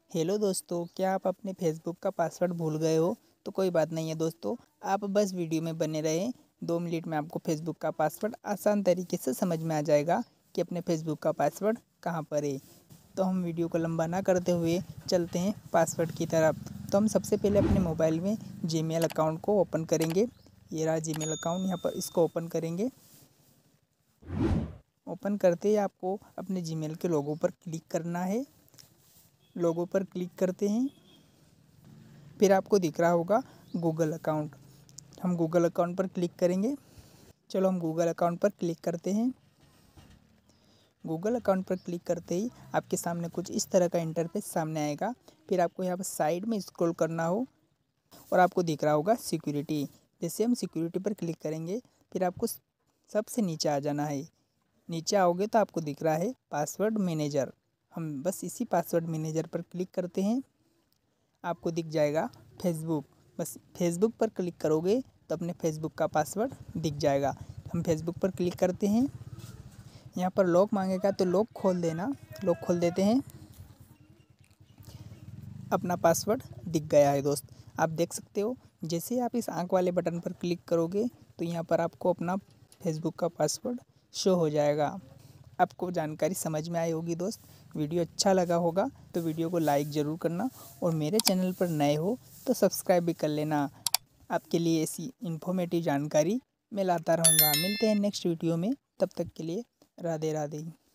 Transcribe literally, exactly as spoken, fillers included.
Hello दोस्तों, क्या आप अपने फेसबुक का पासवर्ड भूल गए हो? तो कोई बात नहीं है दोस्तों, आप बस वीडियो में बने रहें। दो मिनट में आपको फेसबुक का पासवर्ड आसान तरीके से समझ में आ जाएगा कि अपने फेसबुक का पासवर्ड कहाँ पर है। तो हम वीडियो को लंबा ना करते हुए चलते हैं पासवर्ड की तरफ। तो हम सबसे पहले अपने मोबाइल में जीमेल अकाउंट को ओपन करेंगे। ये रहा जीमेल अकाउंट, यहाँ पर इसको ओपन करेंगे। ओपन करते ही आपको अपने जीमेल के लोगो पर क्लिक करना है। लोगो पर क्लिक करते हैं, फिर आपको दिख रहा होगा गूगल अकाउंट। हम गूगल अकाउंट पर क्लिक करेंगे। चलो हम गूगल अकाउंट पर क्लिक करते हैं। गूगल अकाउंट पर क्लिक करते ही आपके सामने कुछ इस तरह का इंटरफेस सामने आएगा। फिर आपको यहाँ पर साइड में स्क्रॉल करना हो और आपको दिख रहा होगा सिक्योरिटी। जैसे हम सिक्योरिटी पर क्लिक करेंगे, फिर आपको सबसे नीचे आ जाना है। नीचे आओगे तो आपको दिख रहा है पासवर्ड मैनेजर। हम बस इसी पासवर्ड मैनेजर पर क्लिक करते हैं। आपको दिख जाएगा फेसबुक। बस फेसबुक पर क्लिक करोगे तो अपने फेसबुक का पासवर्ड दिख जाएगा। हम फेसबुक पर क्लिक करते हैं। यहाँ पर लॉक मांगेगा तो लॉक खोल देना। लॉक खोल देते हैं। अपना पासवर्ड दिख गया है दोस्त। आप देख सकते हो, जैसे आप इस आंख वाले बटन पर क्लिक करोगे तो यहाँ पर आपको अपना फेसबुक का पासवर्ड शो हो जाएगा। आपको जानकारी समझ में आई होगी दोस्त। वीडियो अच्छा लगा होगा तो वीडियो को लाइक ज़रूर करना और मेरे चैनल पर नए हो तो सब्सक्राइब भी कर लेना। आपके लिए ऐसी इन्फॉर्मेटिव जानकारी मैं लाता रहूँगा। मिलते हैं नेक्स्ट वीडियो में, तब तक के लिए राधे राधे।